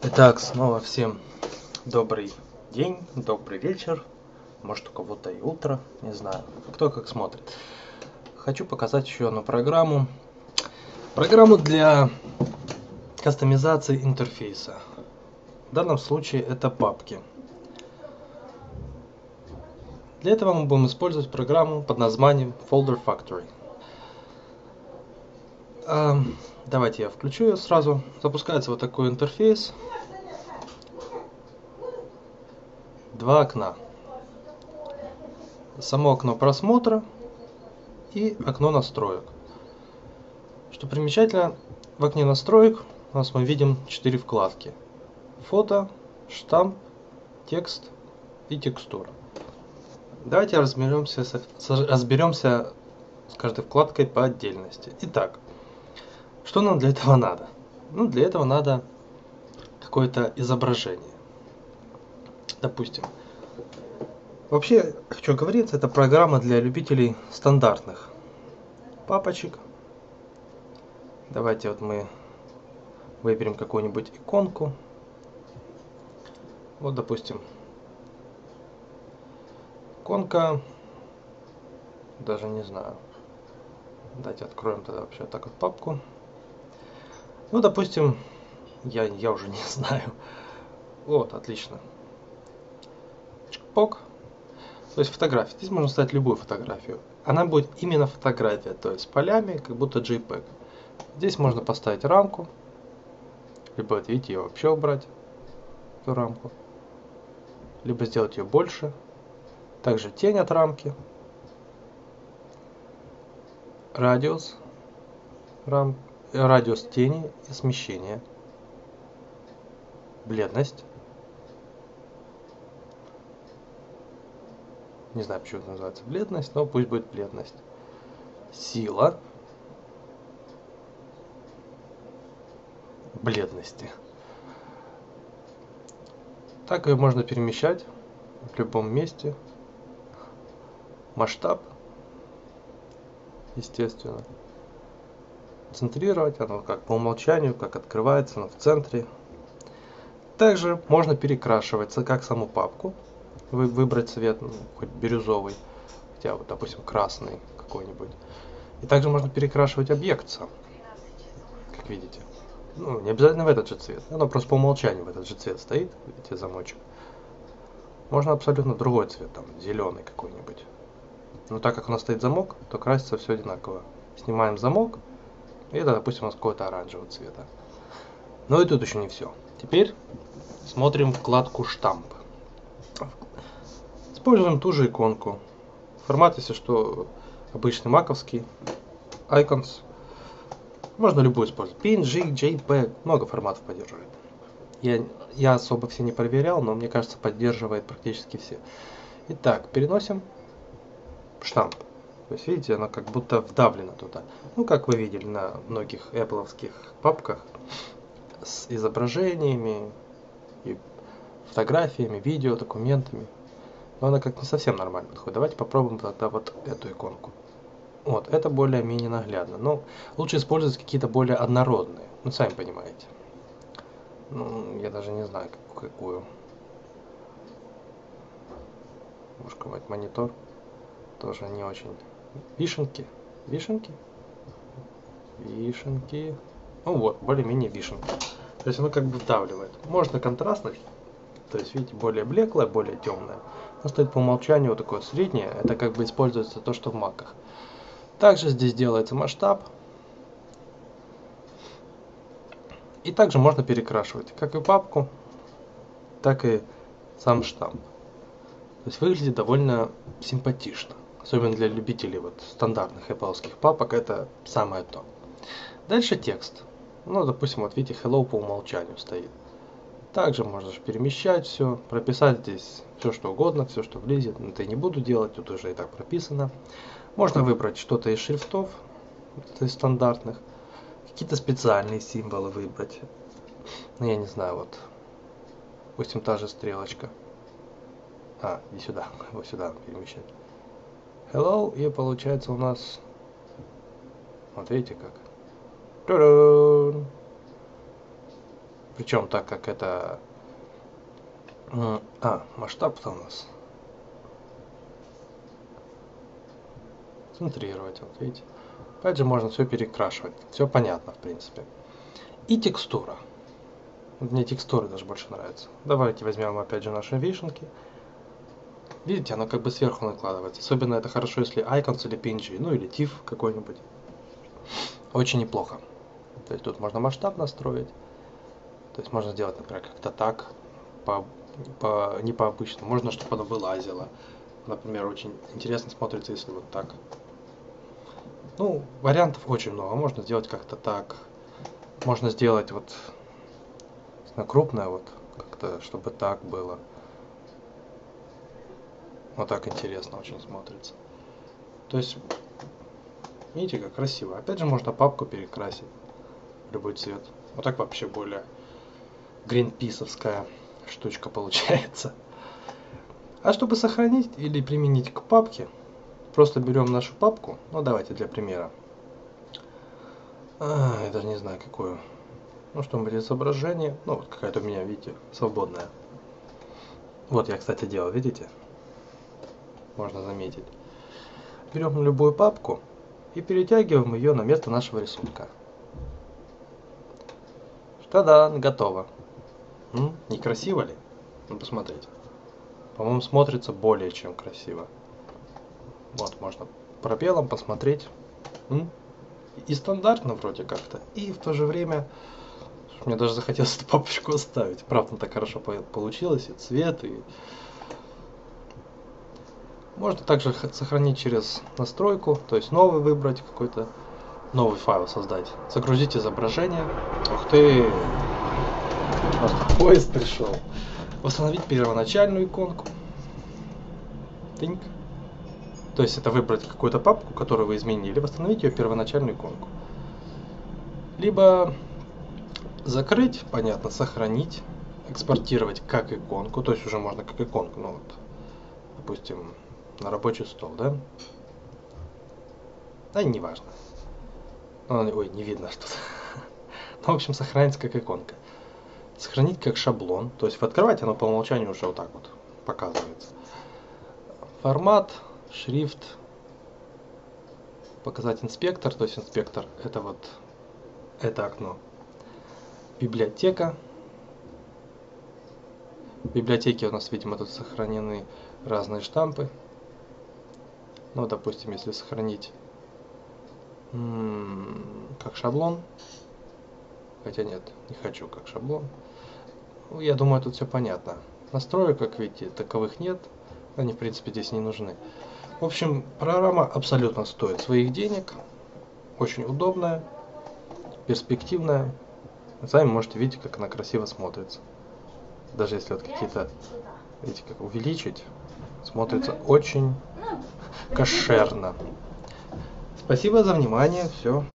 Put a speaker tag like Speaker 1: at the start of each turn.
Speaker 1: Итак, снова всем добрый день, добрый вечер, может у кого-то и утро, не знаю, кто как смотрит. Хочу показать еще одну программу. Программу для кастомизации интерфейса. В данном случае это папки. Для этого мы будем использовать программу под названием Folder Factory. Давайте я включу ее сразу. Запускается вот такой интерфейс. Два окна. Само окно просмотра и окно настроек. Что примечательно, в окне настроек у нас мы видим 4 вкладки. Фото, штамп, текст и текстура. Давайте разберемся с каждой вкладкой по отдельности. Итак, что нам для этого надо? Ну, для этого надо какое-то изображение. Допустим. Вообще, хочу говорить, это программа для любителей стандартных папочек. Давайте вот мы выберем какую-нибудь иконку. Вот, допустим, иконка, даже не знаю. Давайте откроем тогда вообще так вот папку. Ну, допустим, я уже не знаю. Вот, отлично. Чпок. То есть фотография. Здесь можно ставить любую фотографию. Она будет именно фотография, то есть с полями, как будто JPEG. Здесь можно поставить рамку. Либо, вот, видите, ее вообще убрать, эту рамку. Либо сделать ее больше. Также тень от рамки. Радиус тени и смещение. Бледность. Не знаю, почему это называется бледность, но пусть будет бледность. Сила бледности. Так ее можно перемещать в любом месте. Масштаб, естественно. Центрировать, оно как по умолчанию, как открывается, оно в центре. Также можно перекрашивать, как саму папку. Выбрать цвет, ну, хоть бирюзовый, хотя вот, допустим, красный какой-нибудь. И также можно перекрашивать объект сам, как видите. Ну, не обязательно в этот же цвет, оно просто по умолчанию в этот же цвет стоит, видите, замочек. Можно абсолютно другой цвет, там, зеленый какой-нибудь. Но так как у нас стоит замок, то красится все одинаково. Снимаем замок, и это, допустим, у нас какой-то оранжевого цвета. Но и тут еще не все. Теперь смотрим вкладку «Штамп». Используем ту же иконку. Формат, если что, обычный маковский. Icons. Можно любой использовать. PNG, JPEG. Много форматов поддерживает. Я особо все не проверял, но мне кажется, поддерживает практически все. Итак, переносим штамп. То есть, видите, она как будто вдавлена туда. Ну, как вы видели на многих Apple'овских папках с изображениями, и фотографиями, видео, документами. Но она как не совсем нормально подходит. Давайте попробуем тогда вот эту иконку. Вот, это более-менее наглядно. Но лучше использовать какие-то более однородные. Ну, сами понимаете. Ну, я даже не знаю, какую. Может, какой-нибудь монитор. Тоже не очень. Вишенки. Вишенки. Вишенки. Ну вот, более-менее вишенки. То есть оно как бы вдавливает. Можно контрастных. То есть, видите, более блеклое, более темное. Оно стоит по умолчанию вот такое среднее. Это как бы используется то, что в маках. Также здесь делается масштаб. И также можно перекрашивать как и папку, так и сам штамп. То есть выглядит довольно симпатично. Особенно для любителей вот стандартных Apple-овских папок это самое то. Дальше текст. Ну, допустим, вот видите, hello по умолчанию стоит. Также можно перемещать все, прописать здесь все что угодно, все что влезет. Но это я не буду делать, тут уже и так прописано. Можно выбрать что-то из шрифтов, из стандартных. Какие-то специальные символы выбрать. Ну, я не знаю, вот. Допустим, та же стрелочка. Иди сюда, вот сюда перемещать. Hello, и получается у нас... Вот видите как. Та-дам! Причем так как это... масштаб-то у нас. Центрировать, вот видите. Опять же можно все перекрашивать. Все понятно в принципе. И текстура. Мне текстуры даже больше нравятся. Давайте возьмем опять же наши вишенки. Видите, оно как бы сверху накладывается. Особенно это хорошо, если Icons или PNG, ну или TIFF какой-нибудь. Очень неплохо. То есть тут можно масштаб настроить. То есть можно сделать, например, как-то так, не по обычному. Можно, чтобы оно вылазило. Например, очень интересно смотрится, если вот так. Ну, вариантов очень много. Можно сделать как-то так. Можно сделать вот крупное, вот как-то, чтобы так было. Вот так интересно очень смотрится. То есть, видите, как красиво. Опять же, можно папку перекрасить. Любой цвет. Вот так вообще более гринписовская штучка получается. А чтобы сохранить или применить к папке, просто берем нашу папку. Ну, давайте для примера. Я даже не знаю, какую. Ну, что-нибудь изображение. Ну, вот какая-то у меня, видите, свободная. Вот я, кстати, делал, видите? Можно заметить. Берем любую папку и перетягиваем ее на место нашего рисунка. Та-да, готово. Не красиво ли? Ну, посмотрите. По-моему, смотрится более чем красиво. Вот, можно пробелом посмотреть. И стандартно вроде как-то. И в то же время мне даже захотелось эту папочку оставить. Правда, так хорошо получилось. И цвет, и... Можно также сохранить через настройку. То есть новый выбрать какой-то. Новый файл создать. Загрузить изображение. Ух ты! У нас тут поезд пришел. Восстановить первоначальную иконку. Тыньк. То есть это выбрать какую-то папку, которую вы изменили, восстановить ее первоначальную иконку. Либо закрыть, понятно, сохранить, экспортировать как иконку, то есть уже можно как иконку, ну вот, допустим, на рабочий стол, да? Да, не важно. Ой, не видно что-то. Ну, в общем, сохранится как иконка. Сохранить как шаблон, то есть открывать оно по умолчанию уже вот так вот показывается. Формат, шрифт, показать инспектор, то есть инспектор это вот это окно. Библиотека. В библиотеке у нас, видимо, тут сохранены разные штампы. Ну, допустим, если сохранить как шаблон. Хотя нет, не хочу как шаблон. Ну, я думаю, тут все понятно. Настроек, как видите, таковых нет. Они, в принципе, здесь не нужны. В общем, программа абсолютно стоит своих денег. Очень удобная, перспективная. Сами можете видеть, как она красиво смотрится. Даже если вот какие-то, видите, как увеличить, смотрится очень кошерно. Спасибо за внимание. Все.